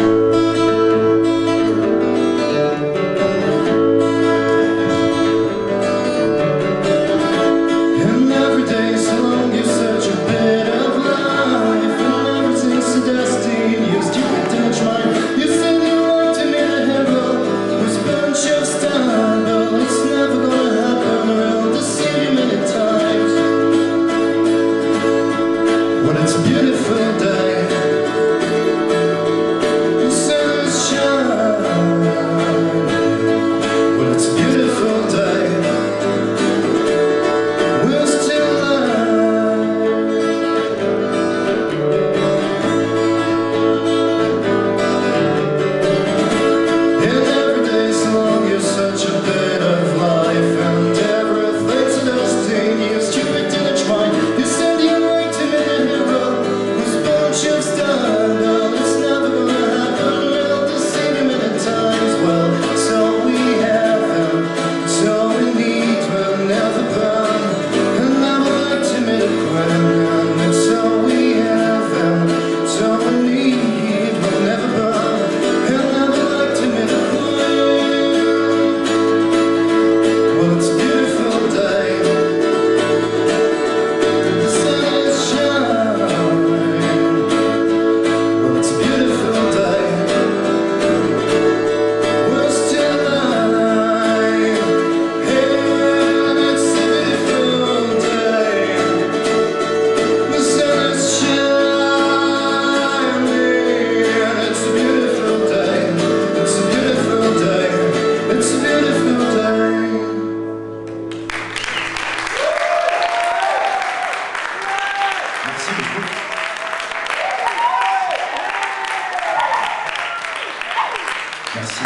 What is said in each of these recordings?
Merci.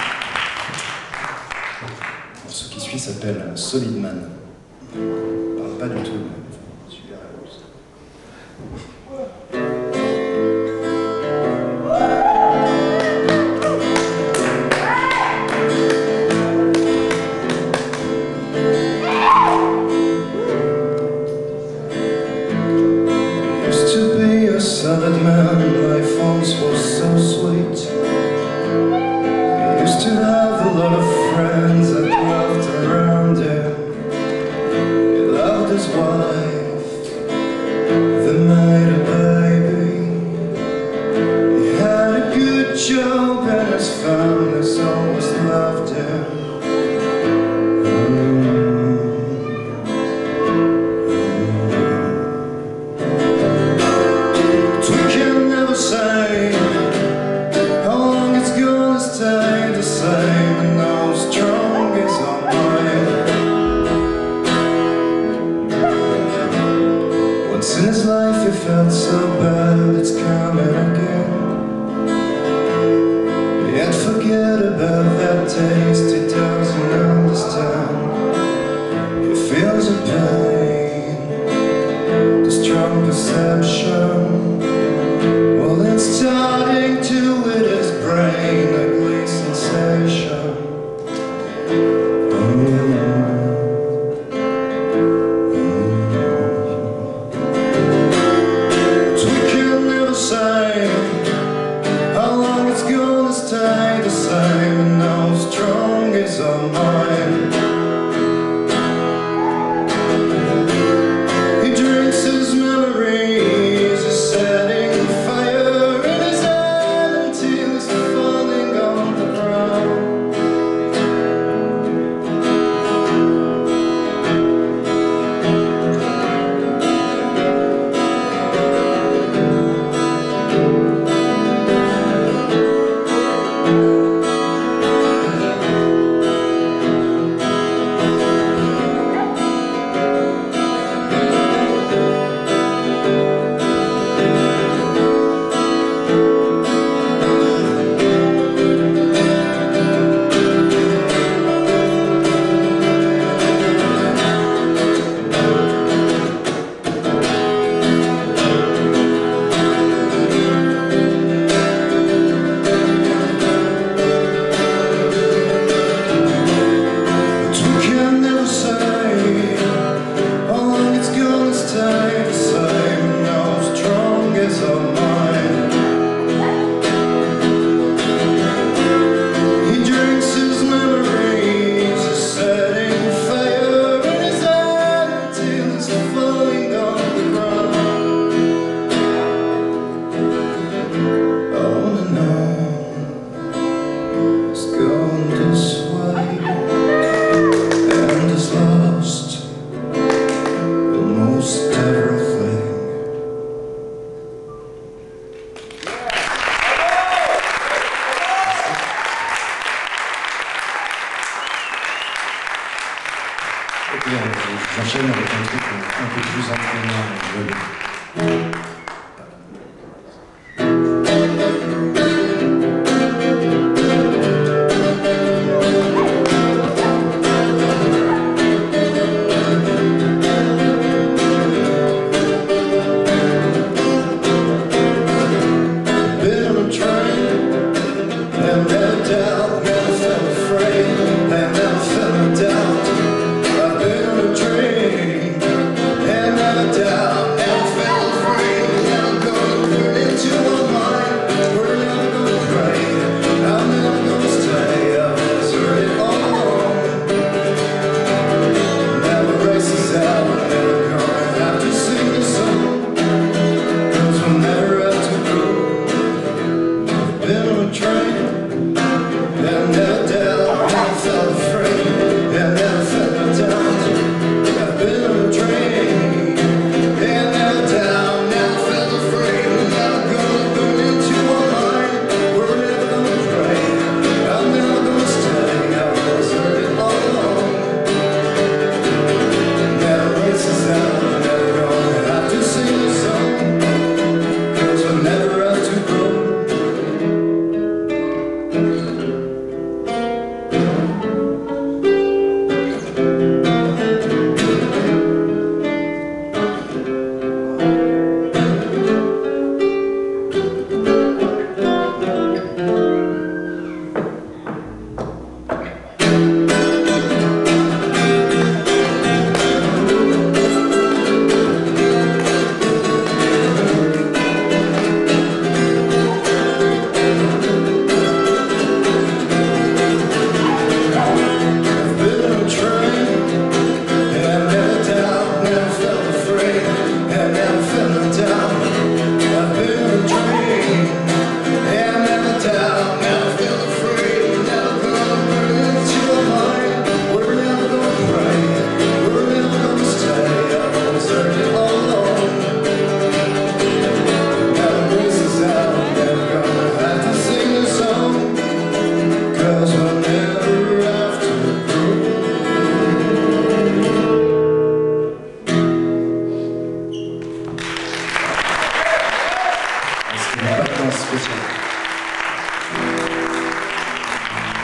Alors, ce qui suit s'appelle Solid Man. On parle pas du tout, mais celui-là rose. Used to be a solid man, life once was so sweet. Used to have a lot of friends that loved around him. He loved his wife, they made a baby. He had a good job and his family's always loved him. But we can never say how long it's gonna stay the same, and how strong is our mind. Once in his life he felt so bad, it's coming again. Yet forget about that taste.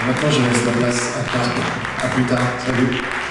Maintenant, je laisse la place à Carl. À plus tard. Salut.